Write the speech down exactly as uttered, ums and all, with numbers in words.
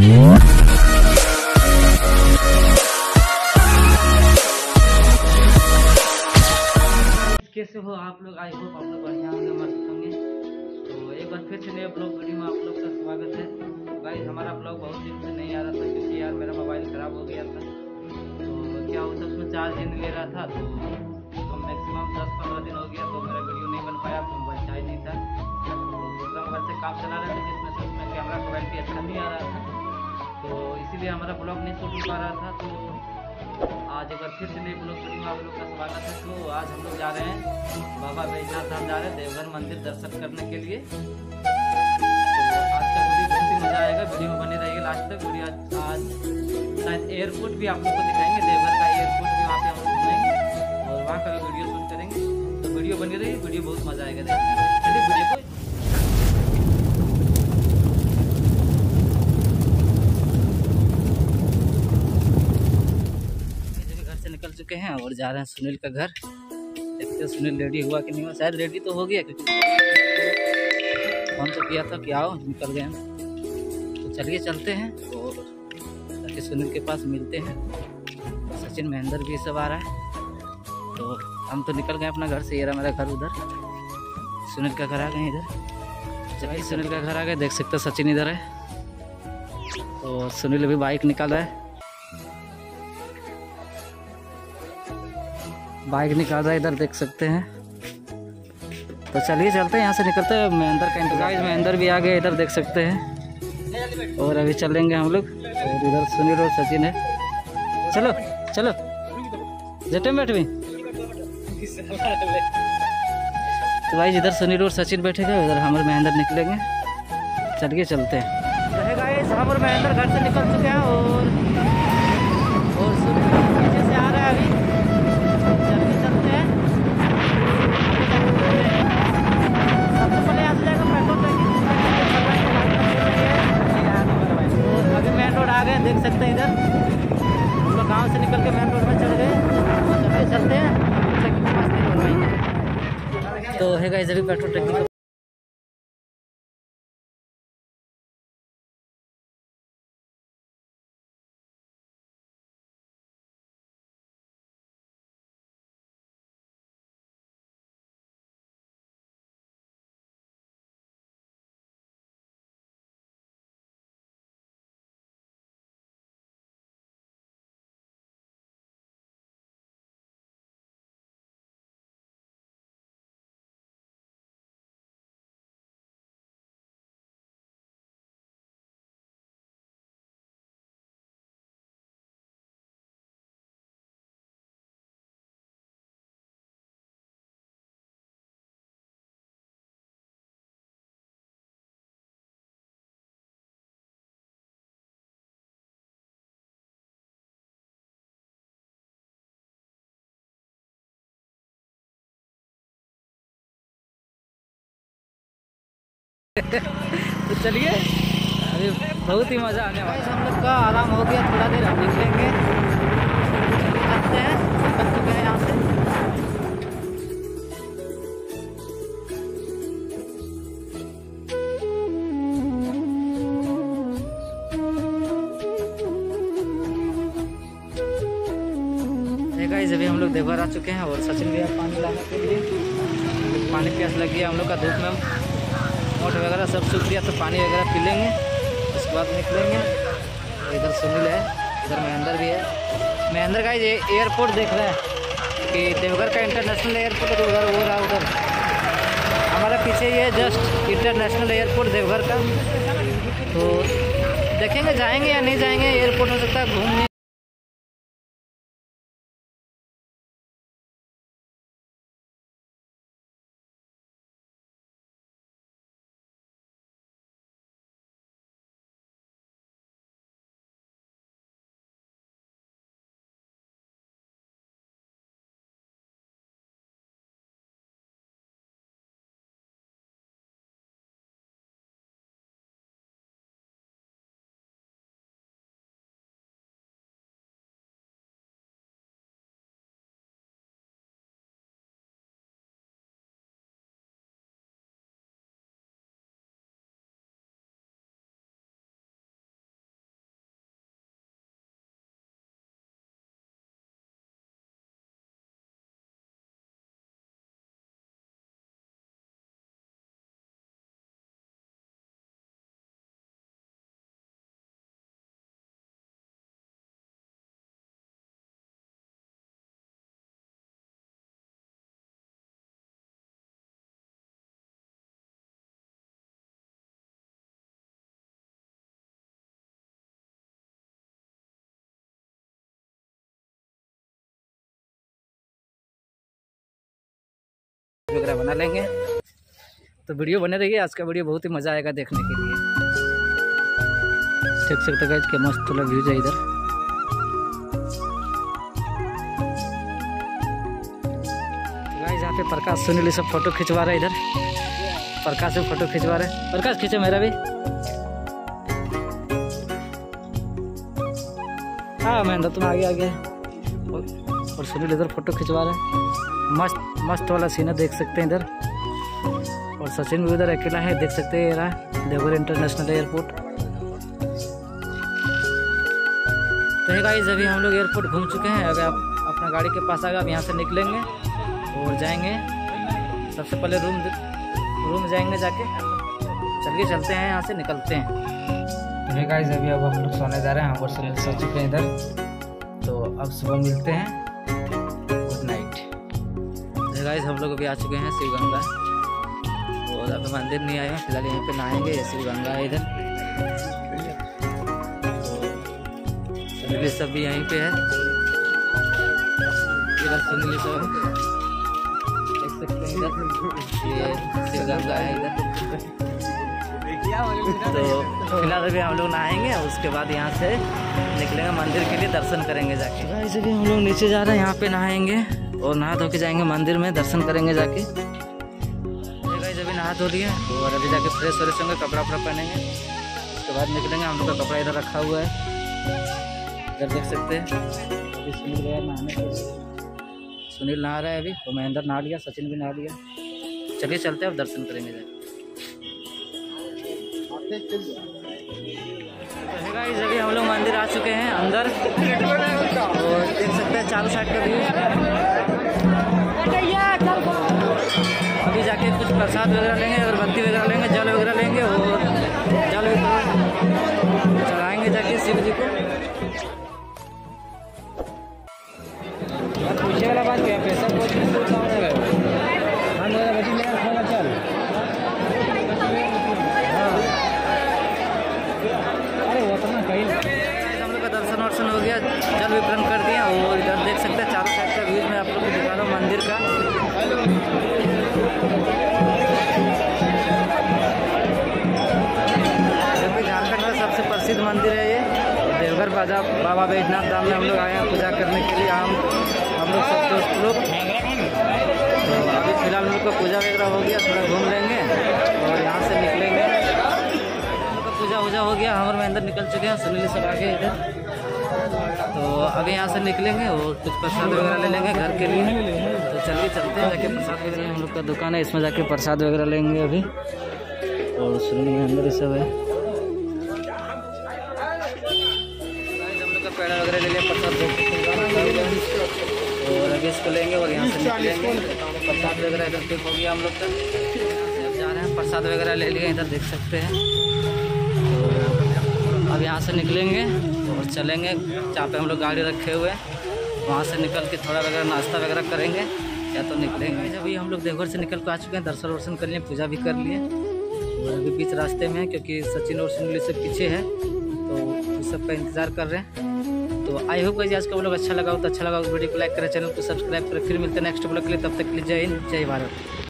कैसे हो आप लोग? आई होप आप लोग बढ़िया होंगे, मस्त होंगे। तो एक बार फिर से नए ब्लॉग वीडियो में आप लोग का स्वागत है। तो गाइस, हमारा ब्लॉग बहुत दिन से नहीं आ रहा था क्योंकि यार मेरा मोबाइल ख़राब हो गया था। तो क्या होता उसमें चार्ज ही नहीं ले रहा था, तो, तो मैक्सिमम दस पंद्रह दिन हो गया तो मेरा वीडियो नहीं बन पाया, तो मोबाइल चार्ज नहीं था। तो दूसरा मोबाइल से काम चला रहे थे जिसमें से उसमें कैमरा क्वालिटी अच्छा नहीं आ रहा था, तो इसीलिए हमारा ब्लॉग नहीं शूट हो पा रहा था। तो आज एक बार फिर से नए ब्लॉग वीडियो में आप लोग का स्वागत है। तो आज हम लोग जा रहे हैं बाबा बैजनाथ धाम, जा रहे हैं देवघर मंदिर दर्शन करने के लिए। तो आज का वीडियो बहुत ही मजा आएगा, वीडियो में बने रहिए लास्ट तक। वीडियो आज, आज शायद एयरपोर्ट भी आप लोग को दिखाएंगे, देवघर का एयरपोर्ट भी वहाँ पे हम लोग घूमेंगे और वहाँ का भी वीडियो शूट करेंगे। तो वीडियो बनी रही, वीडियो बहुत मजा आएगा देखने में। चलिए वीडियो को निकल चुके हैं और जा रहे हैं सुनील का घर। देखते हैं सुनील रेडी हुआ कि नहीं हुआ, शायद रेडी तो हो गया क्योंकि फोन तो किया था कि आओ, निकल गए हैं। तो चलिए चलते हैं और ताकि सुनील के पास मिलते हैं। सचिन महेंद्र भी सब आ रहा है। तो हम तो निकल गए अपना घर से, ये रहा मेरा घर उधर, सुनील का घर आ गए इधर। चलिए सुनील का घर आ गए, देख सकते हो सचिन इधर है। तो सुनील अभी बाइक निकाल रहा है, बाइक निकाल रहा है इधर, देख सकते हैं। तो चलिए चलते हैं, यहाँ से निकलते हैं। महेंद्र का इंतजार में अंदर भी आ गए इधर, देख सकते हैं। और अभी चलेंगे हम लोग। और इधर सुनील और सचिन है। चलो चलो जटे में बैठ भी। तो भाई इधर सुनील और सचिन बैठेगा, उधर हम और महेंद्र निकलेंगे। चलिए चलते हैं। रहेगा हम और महेंद्र घर से निकल चुके हैं और और सुनील पीछे से आ रहा है अभी। देख सकते हैं इधर हम लोग गाँव से निकल के मेन रोड में चढ़ गए। चलिए चलते हैं, तो है गाइस अभी पेट्रोल टंकी। तो चलिए अभी बहुत ही मज़ा आने वाला है। हम लोग का आराम हो गया, थोड़ा देर हम निकलेंगे, चलते हैं, निकल चुके हैं यहाँ से। गाइस अभी हम लोग देवघर आ चुके हैं और सचिन भी अब पानी लाने के लिए, पानी प्यास लगी है हम लोग का, धूप में मोट वगैरह सब सूख दिया, तो पानी वगैरह पी लेंगे, उसके बाद निकलेंगे। इधर सुनील है, इधर महेंद्र भी है। महेंद्र का ये एयरपोर्ट देख रहे हैं कि देवघर का इंटरनेशनल एयरपोर्ट है, उधर वो रहा उधर हमारा पीछे, ये जस्ट इंटरनेशनल एयरपोर्ट देवघर का। तो देखेंगे जाएंगे या नहीं जाएंगे, एयरपोर्ट हो सकता है घूमने। सेल्फी वगैरह बना लेंगे। तो वीडियो बने रहिए, आज का वीडियो बहुत ही मज़ा आएगा देखने के लिए। देख सकते गाइस क्या मस्त वाला व्यूज है इधर। गाइस यहाँ पे प्रकाश सुनील सब फोटो खिंचवा रहे हैं, इधर प्रकाश से फोटो खिंचवा रहे हैं। प्रकाश खींचे मेरा भी। हाँ महेंद्र तुम आगे आगे। और सुनील इधर फोटो खिंचवा रहे हैं, मस्त मस्त वाला सीन है, देख सकते हैं इधर। और सचिन भी उधर अकेला है, देख सकते हैं। ये रहा देवघर इंटरनेशनल एयरपोर्ट। तो गाइस अभी हम लोग एयरपोर्ट घूम चुके हैं। अभी आप अपना गाड़ी के पास आ गए, अब यहाँ से निकलेंगे और जाएंगे। सबसे पहले रूम रूम जाएंगे जाके। चलिए चलते हैं, यहाँ से निकलते हैं। तो गाइस अभी अब हम लोग सोने जा रहे हैं, यहाँ पर सोने सो चुके हैं इधर। तो अब सुबह मिलते हैं, गुड नाइट। तो गाइस हम लोग अभी आ चुके हैं शिव गंगा, और अभी मंदिर नहीं आए हैं फिलहाल, यहीं पे नहाएंगे। ये शिव गंगा है इधर, तो सुनील सब भी यहीं पे है। इधर सुनील सब देख सकते हैं, इधर ये शिव गंगा है इधर। तो फिलहाल अभी हम लोग नहाएंगे, उसके बाद यहाँ से निकलेंगे मंदिर के लिए, दर्शन करेंगे जाके। गाइस अभी हम लोग नीचे जा रहे हैं, यहाँ पे नहाएंगे और नहा धो के जाएंगे मंदिर में, दर्शन करेंगे जाके। गाइस अभी नहा धो लिए और अभी जाके फ्रेश व्रेश होंगे, कपड़ा वपड़ा पहनेंगे, उसके बाद निकलेंगे। हम लोग का कपड़ा इधर रखा हुआ है, इधर देख सकते हैं। अभी सुनील गया नहाने के लिए, सुनील नहा रहा है अभी, तो महेंद्र नहा लिया, सचिन भी नहा लिया। चलिए चलते हैं, अब दर्शन करेंगे जाके। गाइस अभी हम लोग मंदिर आ चुके हैं अंदर, और देख सकते हैं चारों साइड का व्यू। अभी जाके कुछ प्रसाद वगैरह लेंगे, अगरबत्ती वगैरह लेंगे, जल वगैरह लेंगे, और जल भी चढ़ाएंगे जाके शिव जी को। पूछे वाला बात क्या, पैसा बहुत चल। हम लोग का दर्शन वर्शन हो गया, जल वितरण कर दिया, और इधर देख सकते हैं चारों साइड का व्यू मैं आप लोग को दिखा रहा हूँ मंदिर का। झारखंड का सबसे प्रसिद्ध मंदिर है ये देवघर बाजा बाबा बैजनाथ धाम में हम लोग आए हैं पूजा करने के लिए। हम हम लोग सब दोस्त लोग, तो अभी फिलहाल हम लोग का पूजा वगैरह हो गया, थोड़ा घूम लेंगे और यहाँ से निकलेंगे। पूजा वूजा हो गया, हमारे में अंदर निकल चुके हैं, सुनील सब आगे इधर। तो अभी यहाँ से निकलेंगे और कुछ प्रसाद वगैरह ले लेंगे घर के लिए। तो चलिए चलते हैं, जाके प्रसाद वगैरह हम लोग का दुकान है, इसमें जाके प्रसाद वगैरह लेंगे अभी। और सुनील में अंदर सब है, हम लोग का पेड़ा वगैरह ले लिया, प्रसाद और अभी इसको लेंगे और यहाँ से निकलेंगे। प्रसाद वगैरह इधर पिक हो गया हम लोग का, अब जा रहे हैं, प्रसाद वगैरह ले लिए, इधर देख सकते हैं। अब यहाँ से निकलेंगे और चलेंगे जहाँ पे हम लोग गाड़ी रखे हुए हैं, वहाँ से निकल के थोड़ा वगैरह नाश्ता वगैरह करेंगे, या तो निकलेंगे। अभी हम लोग देवघर से निकल कर आ चुके हैं, दर्शन वर्शन कर लिए, पूजा भी कर लिए, और अभी बीच रास्ते में है क्योंकि सचिन और सुनील से पीछे है, तो इस सब का इंतज़ार कर रहे हैं। तो आई होप कि आज का व्लॉग अच्छा लगा हो तो अच्छा लगा वीडियो को लाइक करें, चैनल को सब्सक्राइब करें। फिर मिलते हैं नेक्स्ट व्लॉग के लिए, तब तक के लिए जय हिंद जय भारत।